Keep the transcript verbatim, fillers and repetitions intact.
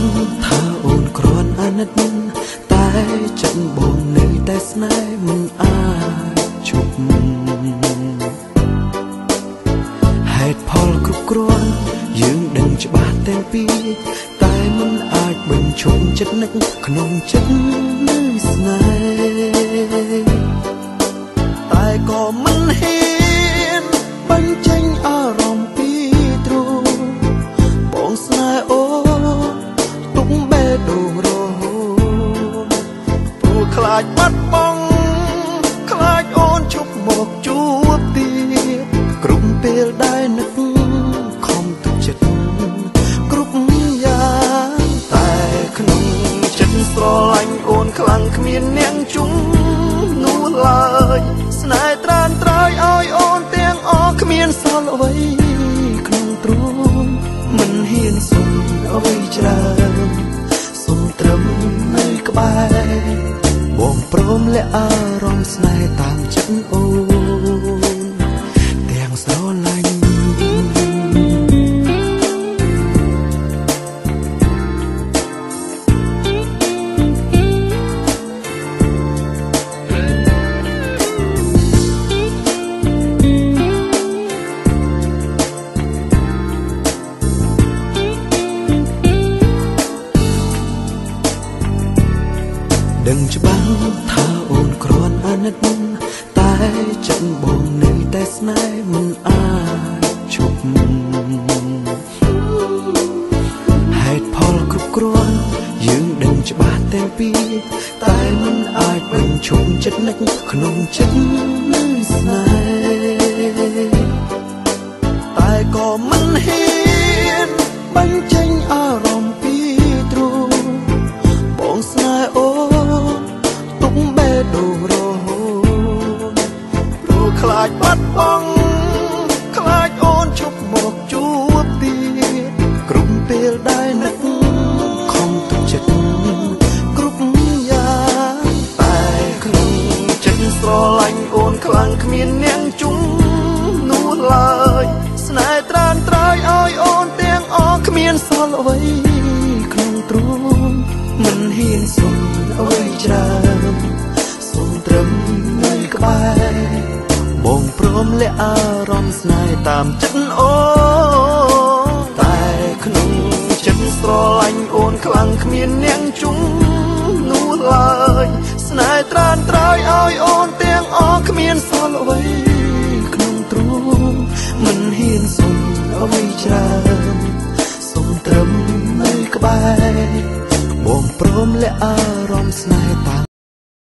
ងថាអូនគ្រាន់អាណិតតែចិត្តបងនៅតែស្នេហ៍មិនអាចជប់ហេតុផលគ្រប់គ្រាន់យើងដឹងច្បាស់ទាំងពីរតែមិនអាចបញ្ឈប់ចិត្តនឹកក្នុងចិត្តនៅស្នេហ៍តែក៏មិនហ៊ានបញ្ចេញអារម្មណ៍ពីទ្រូងបងស្នេហ៍អូនទុកបេះដូងរហូតព្រោះខ្លាចបាត់បង់ខ្លាចអូនឈប់មកជួបទៀតគ្រប់ពេលដែលនឹកខំទុកចិត្តគ្រប់យ៉ាងតែក្នុងចិត្តស្រឡាញ់អូនខ្លាំងគ្មានអ្នកជុំនោះឡើយស្នេហ៍ត្រានត្រើយឲ្យអូនទាំងអស់គ្មានសល់អ្វីក្នុងទ្រូងមិនហ៊ានសុំអ្វីច្រើនសុំត្រឹមនៅក្បែរបងព្រមលាក់អារម្មណ៍ស្នេហ៍តាមចិត្តអូនទាំងស្រឡាញ់ដឹងច្បាស់ថាអូនគ្រាន់អាណិតតែចិត្តបងនៅតែស្នេហ៍មិនអាចជប់ហេតុផលគ្រប់គ្រាន់យើងដឹងច្បាស់ទាំងពីរតែមិនអាចបញ្ឈប់ចិត្តនឹកក្នុងចិត្តនៅស្នេហ៍តែក៏មិនហ៊ានបញ្ចេញអារម្មណ៍ពីទ្រូងបងស្នេហ៍អូទុកបេះដូងរហូតព្រោះខ្លាចបាត់បង់ខ្លាចអូនឈប់មកជួបទៀតគ្រប់ពេលដែលនឹកខំទុកចិត្តគ្រប់យ៉ាងតែក្នុងចិត្តស្រឡាញ់អូនខ្លាំងគ្មានអ្នកជុំនោះឡើយស្នេហ៍ត្រានត្រើយឲ្យអូនទាំងអស់គ្មានសល់អ្វីក្នុងទ្រូងមិនហ៊ានសុំអ្វីច្រើនសុំត្រឹមនៅក្បែរបងព្រមលាក់អារម្មណ៍ស្នេហ៍តាមចិត្តអូនតែក្នុងចិត្តស្រឡាញ់អូនខ្លាំងគ្មានអ្នកជុំនោះឡើយស្នេហ៍ត្រានត្រើយឲ្យអូនទាំងអស់គ្មានសល់អ្វីក្នុងទ្រូងមិនហ៊ានសុំអ្វីច្រើនសុំត្រឹមនៅក្បែរបងព្រមលាក់អារម្មណ៍ស្នេហ៍តាម